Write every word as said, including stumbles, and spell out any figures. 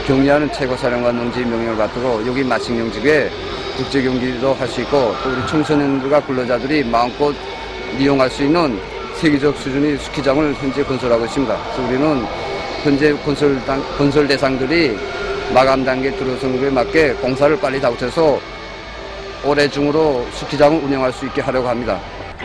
격리하는 최고사령관 농지 명령을 받들고 여기 마식령지구에 국제 경기도 할 수 있고 또 우리 청소년들과 근로자들이 마음껏 이용할 수 있는 세계적 수준의 스키장을 현재 건설하고 있습니다. 그래서 우리는 현재 건설, 건설 대상들이 마감 단계에 들어선 것에 맞게 공사를 빨리 다 붙여서 올해 중으로 스키장을 운영할 수 있게 하려고 합니다.